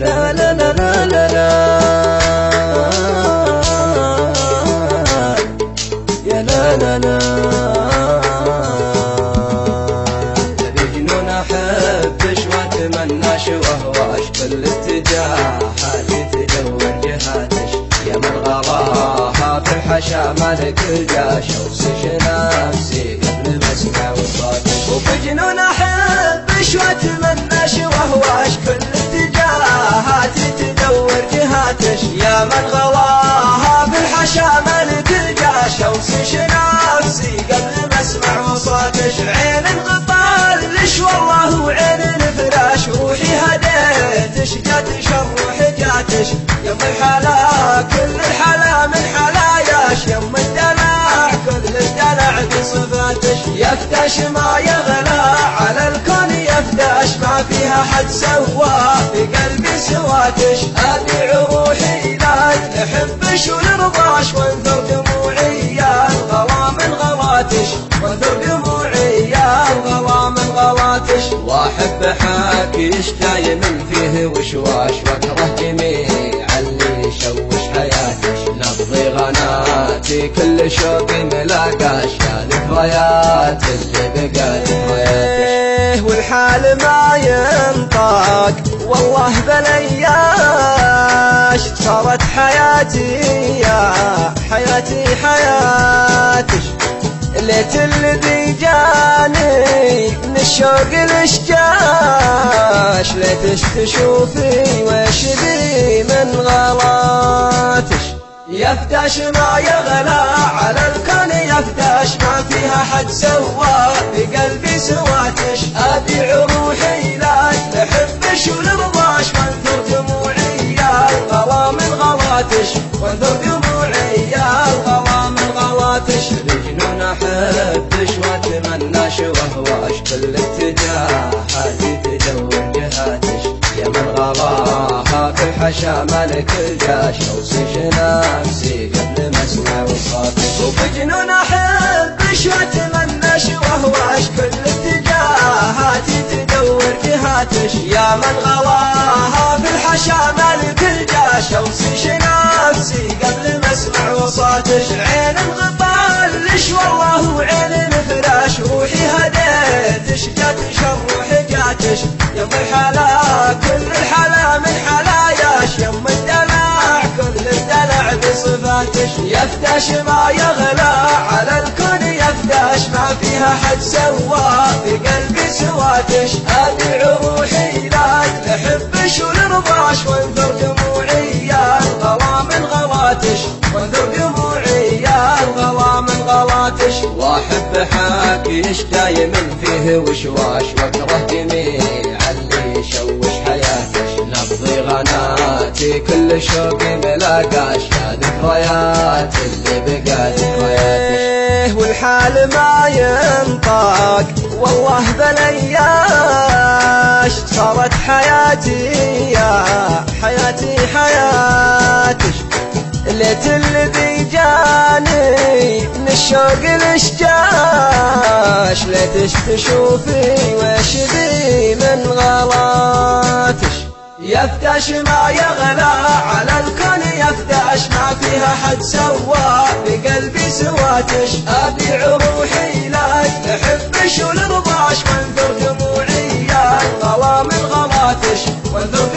لا لا لا لا لا لا يا لا لا لا. بجنون أحبش وأتمناش وأهواش كل اتجاهاتي تدور جهاتش يا من غراها بالحشا مالك الجاش أوصي نفسي قبل ما أسمع صوتك. وبجنون أحبش وأتمناش وأهواش كل اتجاهاتي تدور جهاتش يا من غراها بالحشا مالك الجاش أوصي نفسي قبل ما أسمع صوتك. عين انقطالش والله وعين الفراش روحي هديتش جاتش الروح جاتش يم الحلا كل الحلا من حلاياش يم الدلع كل الدلع بصفاتش. يفتش ما يغلى على الكون يفتش ما فيها حد سوا في قلبي سواتش. أبيع روحي لا تحبش ونرضاش وانثر دموعي يا الغلا من غلاتش وانثر دموعي يا الغلا من غلاتش. واحب حاكيش دايم فيه وشواش واكره جميع اللي يشوش حياتش. نبضي غناتي كل شوقي ملاقاش يا ذكريات اللي بقى ذكرياتش. والحال ما ينطاق والله بلياش صارت حياتي يا حياتي حياتش. ليت الذي جاني من الشوق الاشجاش ليتش تشوفي وش بي من غلاتش. يفتش ما يغلى على الكون يفتش ما فيها حد سوا بقلبي سواتش. أبيع روحي لا تحبش ونرضاش وانثر دموعي يا الغلا من غلاتش وانثر دموعي يا الغلا من غلاتش. بجنون أحبش وأتمناش وأهواش كل اتجاهاتي تدور جهاتش يا من غلاها في الحشا مالك الجاش أوصي نفسي قبل ما أسمع صوتك. وبجنون أحبش وأتمناش وأهواش كل اتجاهاتي تدور جهاتش يا من غلاها في الحشا مالك الجاش أوصي نفسي قبل ما أسمع صوتك. عين انقطالش والله وعين الفراش روحي هديتش جاتش الروح جاتش يم الحلا كل الحلا من حلاياش يم الدلع كل الدلع بصفاتش. يفتش ما يغلى على الكون يفتش ما فيها حد سوا في قلبي سواتش. أبيع روحي لا تحبش ونرضاش وانثر دموعي يا الغلا من غلاتش وانثر دموعي يا الغلا من غلاتش. واحب حاكيش دايم فيه وشواش واكره جميع اللي يشوش حياتش. نبضي غناتي كل شوقي ملاقاش يا ذكريات اللي بقى ذكرياتش. والحال ما ينطاق والله بلياش صارت حياتي يا حياتي حياتش. ليت الذي جاني من الشوق الاشجاش ليتش تشوفي وش بي من غلاتش. يفتش ما يغلى على الكون يفتش ما فيها حد سوا بقلبي سواتش. أبيع روحي لا تحبش ونرضاش وانثر دموعي يا الغلا من غلاتش وانثر